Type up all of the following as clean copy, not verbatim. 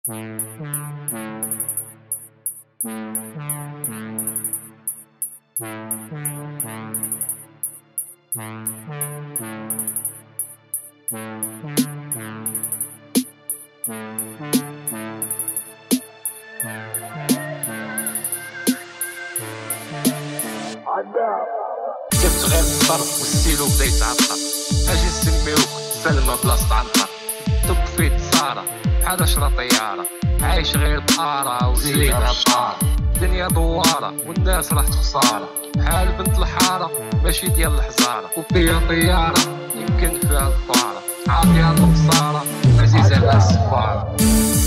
جبت غير الصرف والستيلو بدا يتعطر، اجي نسميوك سلمى بلاصة عنتر. طب فيت سارة بحال شرا طيارة، عايش غير بقارة وزيد عطارة. الدنيا دوارة والناس راح خسارة، بحال بنت الحارة ماشي ديال الحزارة. وفيها طيارة يمكن فيها الطارة، عاطيها البصارة عزيزة على السفارة.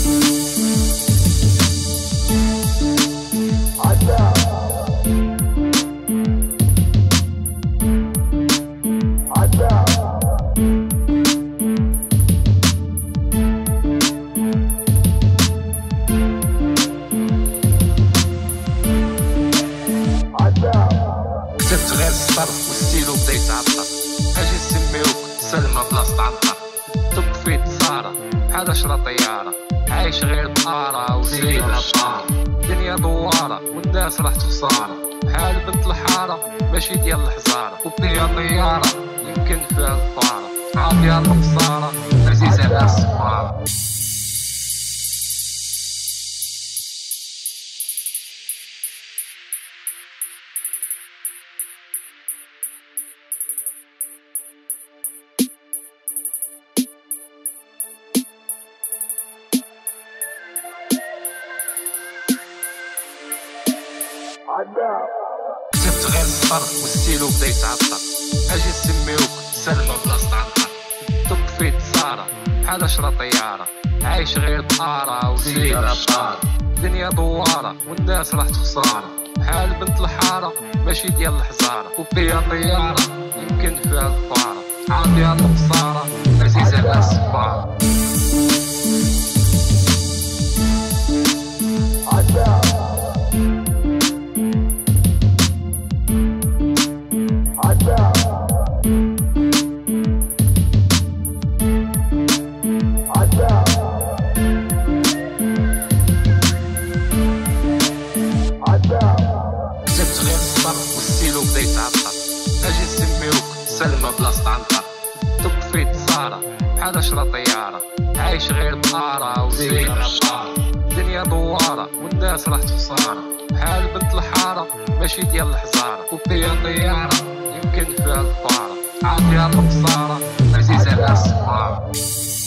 كتبت غير الصرف والستيلو بدا يتعطر، اجي نسميوك سلمى بلاصة عنتر. طب فيت سارة بحال شرا طيارة، عايش غير بقارة وزيد عطارة. الدنيا دوارة والناس راح خسارة، بحال بنت الحارة ماشي ديال الحزارة. وفيها طيارة يمكن فيها الطارة، عاطيها البصارة عزيزة على السفارة. كتبت غير الصرف والستيلو بدا يتعطر، اجي نسميوك سلمى بلاصة عنتر. طب فيت سارة بحال شرا طيارة، عايش غير بقارة وزيد عطارة. الدنيا دوارة والناس راح خسارة، بحال بنت الحارة ماشي ديال الحزارة. وفيها طيارة يمكن فيها الطارة، عاطيها البصارة عزيزة على السفارة. كتبت غير الصرف والستيلو بدا يتعطر، اجي نسميوك سلمى بلاصة عنتر. طب فيت سارة بحال شرا طيارة، عايش غير بقارة وزيد عطارة. الدنيا دوارة والناس راح خسارة، بحال بنت الحارة ماشي ديال الحزارة. وفيها طيارة يمكن فيها الطارة، عاطيها البصارة عزيزة على السفارة.